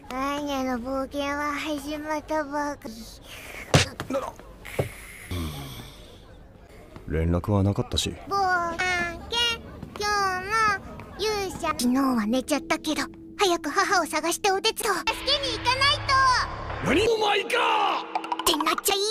アーニャの冒険は始まったばかり。 連絡はなかったし。 冒険、今日も勇者。昨日は寝ちゃったけど、早く母を探してお手伝い。助けに行かないと。 何お前かってなっちゃい